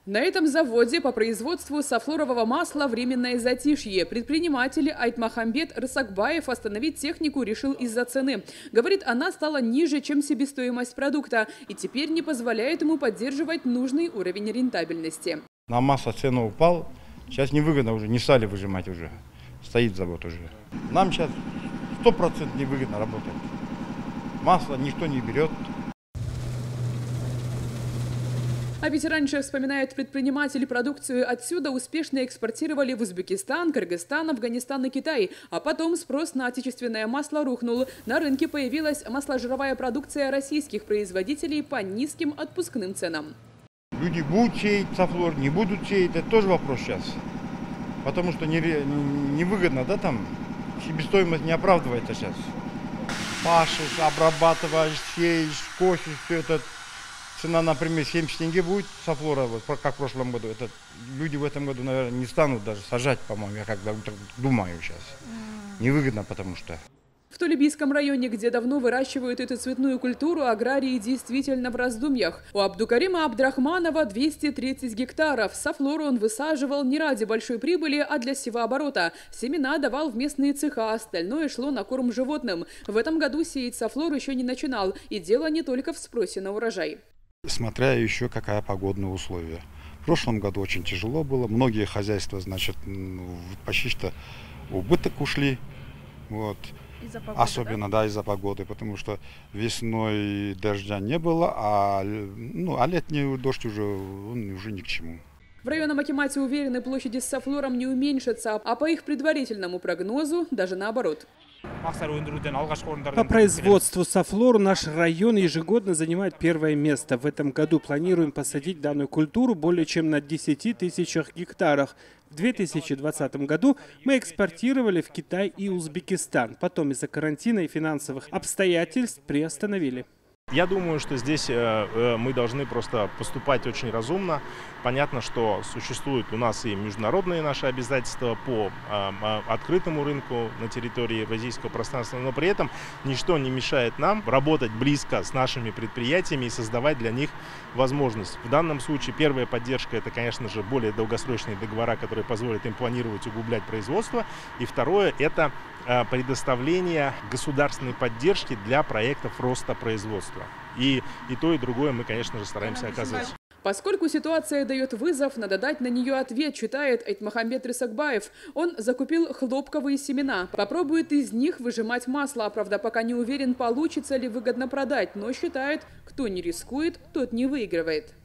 На этом заводе по производству софлорового масла временное затишье. Предприниматель Айтмахамбет Рысакбаев остановить технику решил из-за цены. Говорит, она стала ниже, чем себестоимость продукта, и теперь не позволяет ему поддерживать нужный уровень рентабельности. На масло цена упал, сейчас невыгодно уже, не стали выжимать уже, стоит завод уже. Нам сейчас 100% невыгодно работать. Масло никто не берет. А ведь раньше, вспоминают предприниматели, продукцию отсюда успешно экспортировали в Узбекистан, Кыргызстан, Афганистан и Китай. А потом спрос на отечественное масло рухнул. На рынке появилась масложировая продукция российских производителей по низким отпускным ценам. Люди будут сеять софлор, не будут сеять, это тоже вопрос сейчас. Потому что невыгодно, да, там, себестоимость не оправдывается сейчас. Пашешь, обрабатываешь, сеешь, косишь, все это. Цена, например, 70 тенге будет софлора, вот, как в прошлом году. Это люди в этом году, наверное, не станут даже сажать, по-моему, я когда думаю сейчас. Невыгодно, потому что. В Толебийском районе, где давно выращивают эту цветную культуру, аграрии действительно в раздумьях. У Абдукарима Абдрахманова 230 гектаров. Софлору он высаживал не ради большой прибыли, а для севооборота. Семена давал в местные цеха, остальное шло на корм животным. В этом году сеять софлор еще не начинал. И дело не только в спросе на урожай. Смотря еще какая погодные условия. В прошлом году очень тяжело было. Многие хозяйства, значит, почти что в убыток ушли. Вот. Погоды, особенно, да, из-за погоды, потому что весной дождя не было, а летний дождь уже ни к чему. В районе Акимате уверены, площади с софлором не уменьшатся, а по их предварительному прогнозу даже наоборот. По производству софлор наш район ежегодно занимает первое место. В этом году планируем посадить данную культуру более чем на 10 тысячах гектарах. В 2020 году мы экспортировали в Китай и Узбекистан. Потом из-за карантина и финансовых обстоятельств приостановили. Я думаю, что здесь мы должны просто поступать очень разумно. Понятно, что существуют у нас и международные наши обязательства по открытому рынку на территории евразийского пространства, но при этом ничто не мешает нам работать близко с нашими предприятиями и создавать для них возможность. В данном случае первая поддержка — это, конечно же, более долгосрочные договора, которые позволят им планировать, углублять производство. И второе — это предоставление государственной поддержки для проектов роста производства. И то, и другое мы, конечно же, стараемся оказывать. Поскольку ситуация дает вызов, надо дать на нее ответ, считает Айтмахамбет Рысакбаев. Он закупил хлопковые семена, попробует из них выжимать масло. Правда, пока не уверен, получится ли выгодно продать, но считает, кто не рискует, тот не выигрывает.